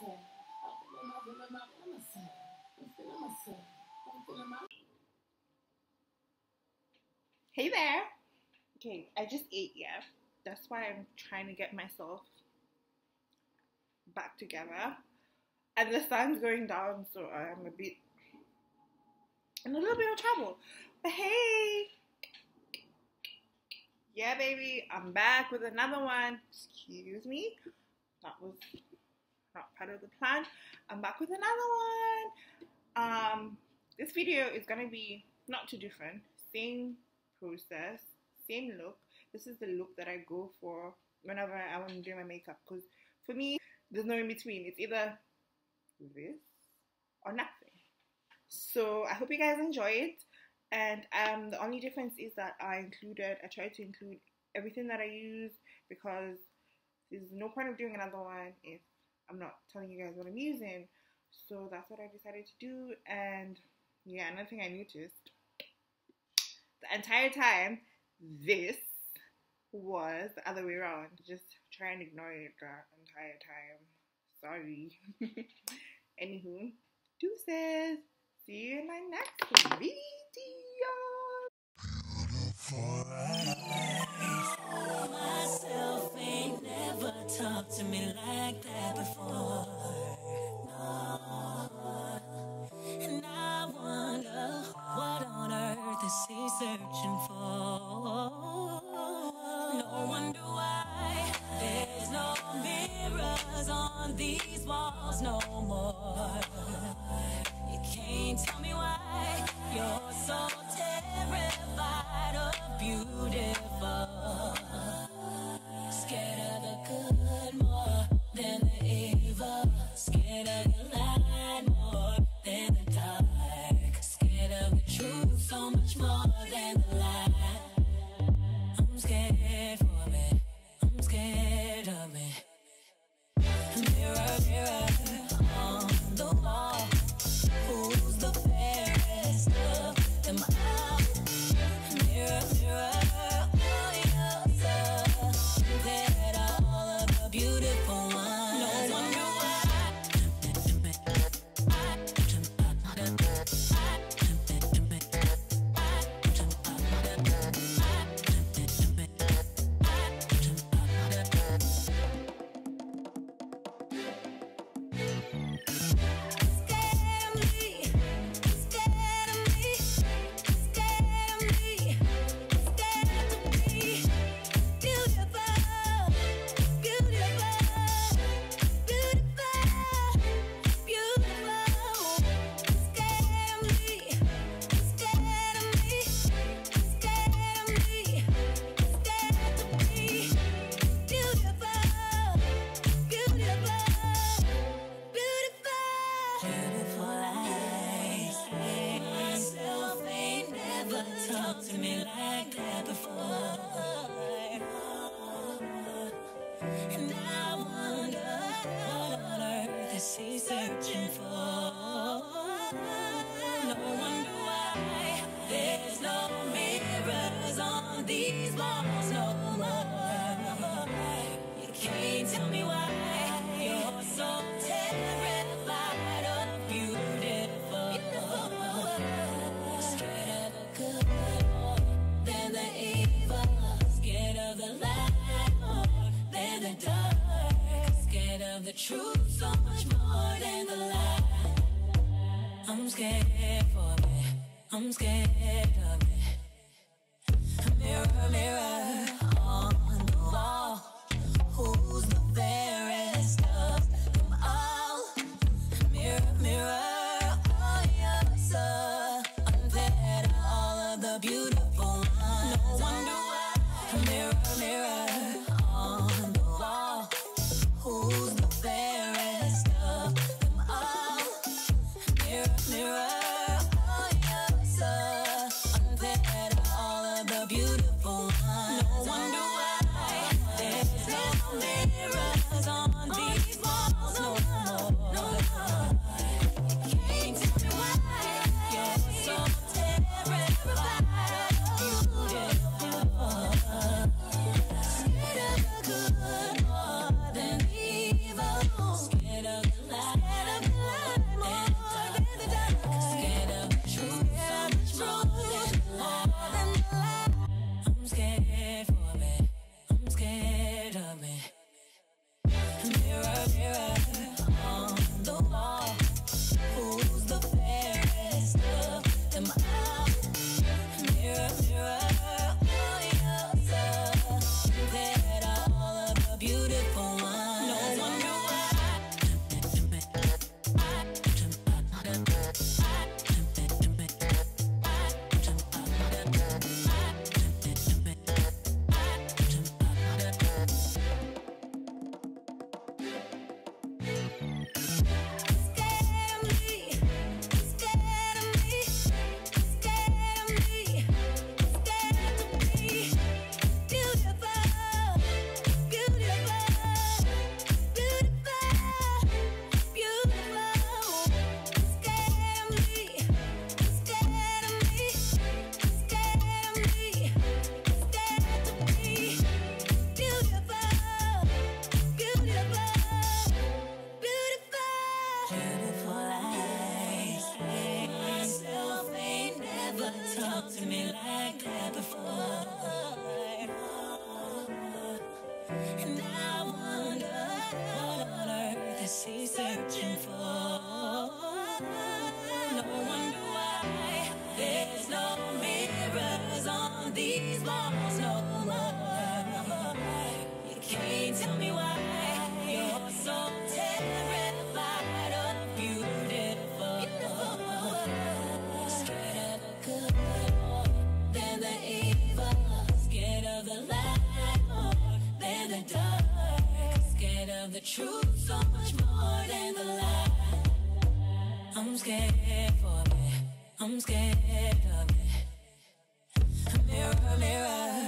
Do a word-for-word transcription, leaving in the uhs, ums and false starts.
Hey there. Okay, I just ate, yeah. That's why I'm trying to get myself back together. And the sun's going down, so I'm a bit in a little bit of trouble. But hey, yeah, baby, I'm back with another one. Excuse me, that was not part of the plan. I'm back with another one. Um, this video is gonna be not too different. Same process, same look. This is the look that I go for whenever I want to do my makeup. Because for me, there's no in between. It's either this or nothing. So I hope you guys enjoy it. And um, the only difference is that I included, I tried to include everything that I use, because there's no point of doing another one if I'm not telling you guys what I'm using. So that's what I decided to do. And yeah, another thing I noticed, the entire time, this was the other way around. Just try and ignore it the entire time. Sorry. Anywho, deuces. See you in my next video. Beautiful eyes. Myself ain't never talked to me like that before. No. And I wonder what on earth is he searching for. No wonder why there's no mirrors on these walls no more. You can't tell me why you're so terrified of beautiful. Scared of the good more than the evil. Scared of the light more than the dark. Scared of the truth so much more than the lie. I'm scared for me. I'm scared of me. Mirror, mirror on the wall, who's the fairest of them all? Mirror, mirror on yourself, compared to all of the beautiful ones. No wonder why talk to me like that before. And I wonder what on earth is he searching for. No wonder why there's no mirrors on these walls no more. You can't tell me why you're so terrified of beautiful. Scared of the good more than the evil. Scared of the light more than the dark. Scared of the truth so much more than the lie. I'm scared for me. I'm scared of me. Mirror, mirror on the wall, who's the fairest of them all? Mirror, mirror on yourself, compared to all of the beautiful ones. No wonder why. Mirror, mirror on the wall, who's the fairest of them all? Mirror, mirror on yourself, compared to all of the beautiful ones. searching for. No wonder why there's no mirrors on these walls no more. You can't tell me why you're so terrified of beautiful. Scared of the good more than the evil. Scared of the light more than the dark. Scared of the truth so much more than the lie. I'm scared for it. I'm scared of it. Mirror, mirror.